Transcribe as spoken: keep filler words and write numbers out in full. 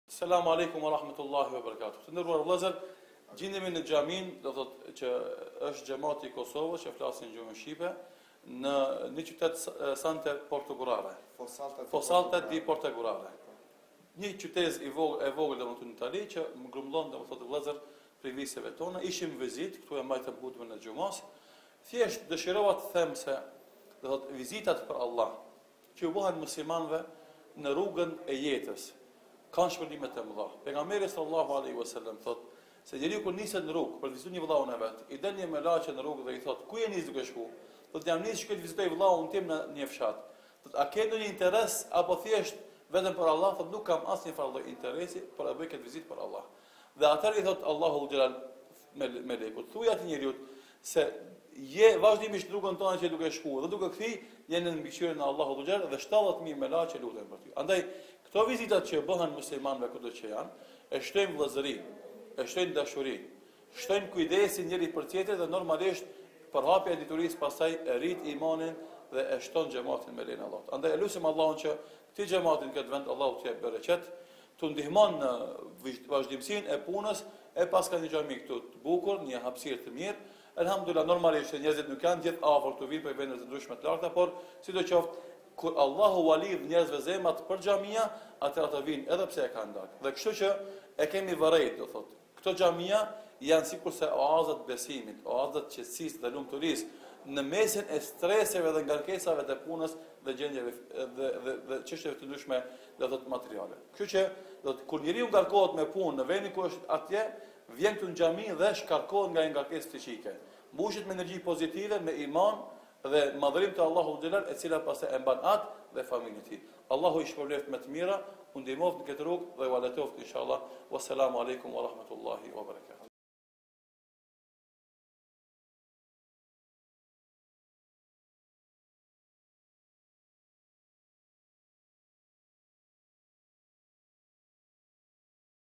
Selamu alaikum wa rahmatullahi wa barakatuh. Të nderuar vëllezër, gjendemi në xhamin, do thotë që është xhamati i Kosovës, që flasin gjuhën shqipe, në një qytet Sante Portogorare. Fosalta di Portogorare. Një qytet i vogël e vogël domethënë në Itali që më grumbullon domethënë vëllezër për vizitave tona. Ishim vizit këtu e mbajtëm hutbën e xhumas. Thjesht dëshirova të them se do thotë vizitat për Allah që bëhen muslimanëve në rrugën e jetës kanë shpërblime të mëdha. Pejgamberi sallallahu alaihi wasallam thotë se njeriu kur niset në rrugë për të vizituar një vëllaun e vet, i del një melaçe në rrugë dhe i thotë: "Ku je nis duke shku?" Thotë: "Jam nis shkoj të vizitoj vëllaun tim në një fshat." Thotë: "A ke ndonjë interes apo thjesht vetëm për Allah?" Thotë: "Nuk kam asnjë farë interesi, por e bëj këtë vizitë për Allah." Dhe atëherë i thotë Allahu xhelal me me lekut: "Thuaj atij njeriu se je vazhdimisht në rrugën tonë që duke shku dhe duke kthy jenë në mbikëqyrjen e Allahu xhelal dhe shtatëdhjetë mijë melaçe lutem për ty." Andaj këto vizitat që bëhen muslimanëve kudo që janë, e shtojnë vëllazëri, e shtojnë dashuri, shtojnë kujdesin njëri për tjetrin dhe normalisht përhapja e diturisë pastaj e rrit imanin dhe e shton xhamatin me lenin Allah. Andaj lutim Allahun që këtë xhamatin këtë vend Allahu t'i jap bereqet, t'u ndihmon në vazhdimsinë e punës e pas ka një xhami këtu të bukur, një hapësirë të mirë. Elhamdulillah, normalisht njerëzit nuk kanë gjithë afër të vinë për vende të ndryshme të larta, por sidoqoftë kur Allahu walidh njerëzve zemrat për xhamia, atë ata vinë edhe pse e kanë darkë. Dhe kështu që e kemi vërejt, do thotë. Këto xhamia janë sikurse oazat besimit, oazat qetësisë dhe lumturisë në mesin e streseve dhe ngarkesave të punës dhe gjendjeve dhe dhe, dhe çështjeve të ndryshme, do thotë materiale. Kështu që do të kur njeriu ngarkohet me punë në vendin ku është atje, vjen këtu në xhami dhe shkarkohet nga ngarkesë psiqike. Mbushet me energji pozitive, me iman dhe madhërim të Allahu xhelal, e cila pastaj e mban atë dhe familjen e tij. Allahu i shpërbleft me të mira, u ndihmoft në këtë rrugë dhe u alatoft inshallah. Wassalamu alaikum wa rahmatullahi wa barakatuh.